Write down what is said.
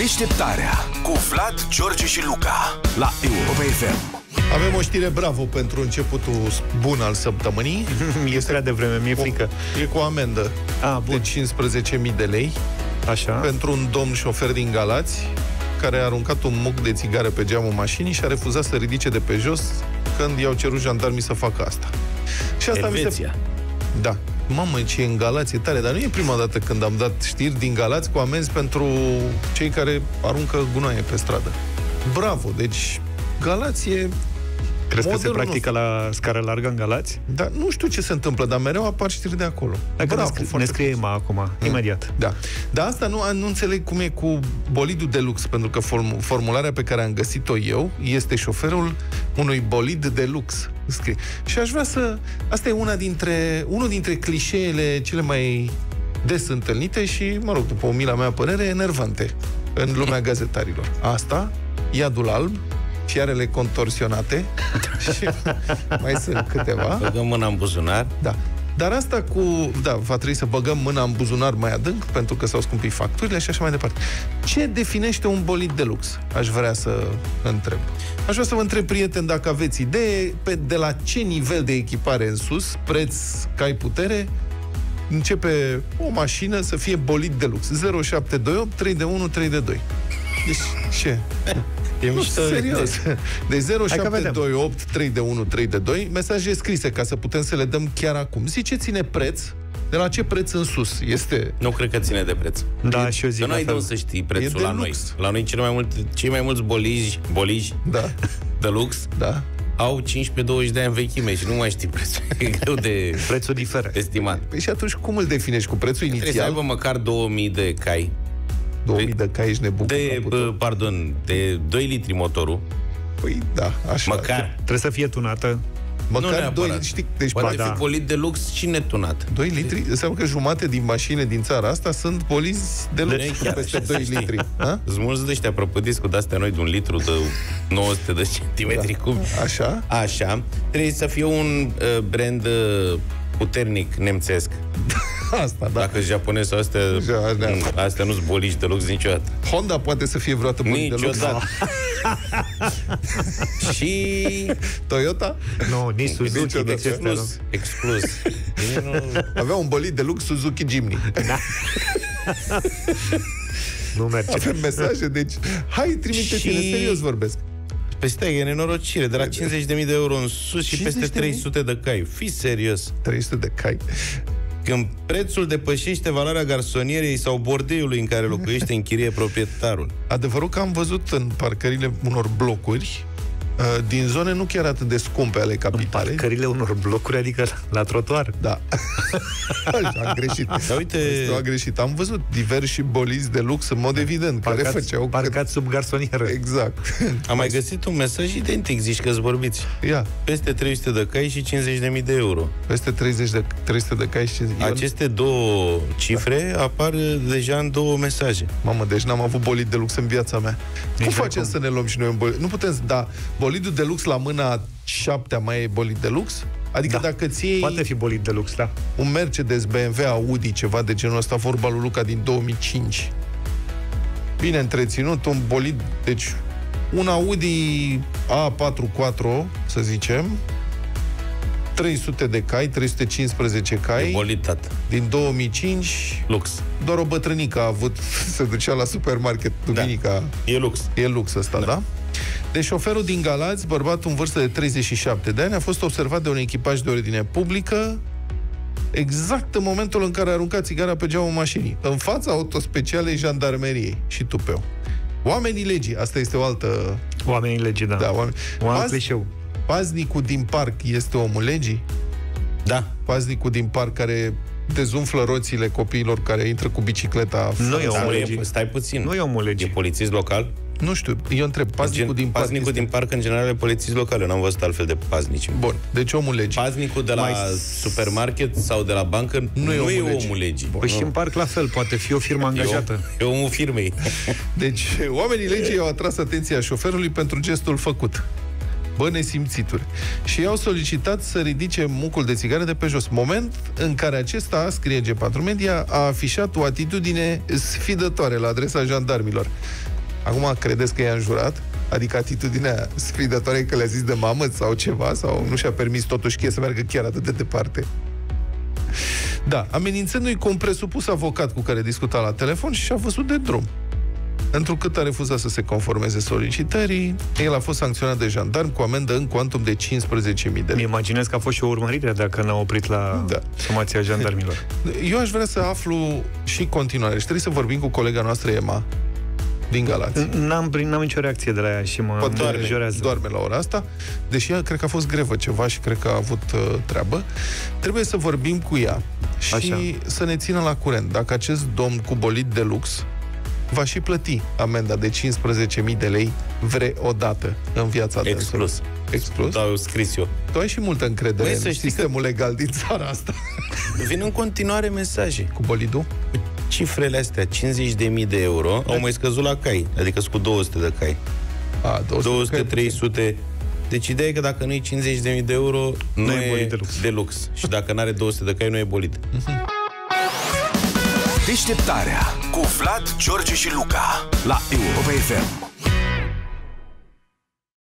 Deșteptarea cu Vlad, George și Luca la Europa FM. Avem o știre bravo pentru începutul bun al săptămânii. Este prea devreme, mi-e frică. E cu o amendă de 15.000 de lei. Așa. Pentru un domn șofer din Galați care a aruncat un muc de țigară pe geamul mașinii și a refuzat să ridice de pe jos când i-au cerut jandarmii să facă asta. Și asta Elveția. Da. Mamă, ce în Galați e tare, dar nu e prima dată când am dat știri din Galați cu amenzi pentru cei care aruncă gunoaie pe stradă. Bravo, deci Galați e... Crezi că se practică la scară largă în Galați? Da, nu știu ce se întâmplă, dar mereu apar știri de acolo. Dacă ne scrie Emma acum, imediat. Da. Dar asta nu înțeleg cum e cu bolidul de lux, pentru că formularea pe care am găsit-o eu este șoferul unui bolid de lux. Scrie. Și aș vrea să... Asta e unul dintre clișeele cele mai des întâlnite și, mă rog, după umila mea părere, enervante în lumea gazetarilor. Asta, iadul alb, fiarele contorsionate și mai sunt câteva. Băgăm mâna în buzunar. Da. Dar asta cu... Da, va trebui să băgăm mâna în buzunar mai adânc, pentru că s-au scumpit facturile și așa mai departe. Ce definește un bolid de lux? Aș vrea să întreb. Aș vrea să vă întreb, prieteni, dacă aveți idee de la ce nivel de echipare în sus, preț, cai putere, începe o mașină să fie bolid de lux. 0728 3 1 3 2. Deci, ce? E mișto. Serios. De 0728 3 1 3 2, mesaje scrise ca să putem să le dăm chiar acum. Ziceți-ne preț. De la ce preț în sus este? Nu cred că ține de preț. Da, și eu zic. Că nu ai de unde să știi prețul la noi. La noi cei mai mulți boliji da. de lux, da, au 15-20 de ani în vechime și nu mai știi prețul. E greu de prețul diferă estimat. Păi și atunci cum îl definești? Cu prețul inițial? Trebuie să aibă măcar 2000 de cai. 2000 de cai, ești nebun. De 2 litri motorul. Păi da, așa. Măcar. Trebuie să fie tunată. Măcar 2 litri, știi? Deci poate fi bolid de lux și netunat. 2 litri? Înseamnă că jumate din mașini din țara asta sunt bolizi de lux peste 2 litri. Sunt mulți de ăștia prăpădiți cu de-astea noi de un litru de 900 de centimetri cub. Așa? Așa. Trebuie să fie un brand puternic nemțesc. Asta, da. Dacă japonezi astea nu-s boliși de lux niciodată. Honda poate să fie vreodată bolid de lux. Și Toyota? Nu, nici Suzuki. Exclus. Avea un bolid de lux Suzuki Jimny. Da. Nu merge. Avem mesaje, deci hai, trimite-te-ne, serios vorbesc. Păi stai, e nenorocire. De la 50.000 de euro în sus și peste 300 de cai. Fii serios. 300 de cai. Când prețul depășește valoarea garsonierei sau bordeiului în care locuiește în chirie proprietarul. Adevărul că am văzut în parcările unor blocuri din zone nu chiar atât de scumpe ale capitalei. În parcările unor blocuri, adică la trotuar. Da. Am greșit. Da, uite, am greșit. Am văzut diversi bolizi de lux în mod evident, care făceau parcați sub garsonieră. Exact. Am mai găsit un mesaj identic, zici că-ți vorbiți. Ia. Peste 300 de cai și 50.000 de euro. Peste 300 de cai și... Aceste două cifre apar deja în două mesaje. Mamă, deci n-am avut bolid de lux în viața mea. Cum facem să ne luăm și noi un bolid? Nu putem, da, bolidul de lux la mâna 7-a mai e bolid de lux? Adică dacă ți iei... Poate fi bolid de lux, da. Un Mercedes, BMW, Audi, ceva de genul ăsta, vorba lui Luca, din 2005. Bine întreținut, un bolid, deci un Audi A44, să zicem, 300 de cai, 315 cai. E bolid, tată. Din 2005. Lux. Doar o bătrânică a avut, se ducea la supermarket duminica. Da. E lux. E lux ăsta, da? Deci șoferul din Galați, bărbatul în vârstă de 37 de ani, a fost observat de un echipaj de ordine publică exact în momentul în care a aruncat țigara pe geamul mașinii, în fața autospecialei jandarmeriei și tupeu. Oamenii legii, asta este o altă... Oamenii legii, da. Un alt clișeu. Paznicul din parc este omul legii? Da. Paznicul din parc care dezumflă roțile copiilor care intră cu bicicleta. Nu e omul legii. Stai puțin. Nu e omul legii. E polițist local? Nu știu, eu întreb, paznicul din parc. Paznicul din parc, în general, e polițist local. Eu n-am văzut altfel de paznici. Bun, deci omul legii. Paznicul de la supermarket sau de la bancă nu e omul legii. Păi și în parc la fel, poate fi o firmă angajată. E omul firmei. Deci, oamenii legii au atras atenția șoferului pentru gestul făcut. Bă, nesimțituri. Și i-au solicitat să ridice mucul de țigară de pe jos. Moment în care acesta, scrie G4 Media, a afișat o atitudine sfidătoare la adresa jandarmilor. Acum credeți că i-a înjurat? Adică atitudinea sfidătoare că le-a zis de mamă sau ceva, sau nu și-a permis totuși să meargă chiar atât de departe. Da, amenințându-i cu un presupus avocat cu care discuta la telefon și și-a văzut de drum. Întrucât a refuzat să se conformeze solicitării, el a fost sancționat de jandarm cu amendă în cuantum de 15.000 de lei. Îmi imaginez că a fost și o urmărire dacă n-a oprit la somația jandarmilor. Eu aș vrea să aflu și continuare și trebuie să vorbim cu colega noastră Emma din Galați. N-am nicio reacție de la ea și mă îngrijorează. Doarme la ora asta, deși ea cred că a fost grevă ceva și cred că a avut treabă. Trebuie să vorbim cu ea și să ne țină la curent dacă acest domn cu bolid de lux va și plăti amenda de 15.000 de lei vreodată în viața dânsului. Exclus? Da, eu scris eu. Tu ai și multă încredere în sistemul legal din țara asta. Vin în continuare mesaje. Cu bolidul? Cifrele astea, 50.000 de euro, au mai scăzut la cai. Adică sunt cu 200 de cai. 200, 300. Deci ideea e că dacă nu e 50.000 de euro, nu e bolid de lux. Și dacă nu are 200 de cai, nu e bolid. Deșteptarea cu Vlad, George și Luca la Europa FM.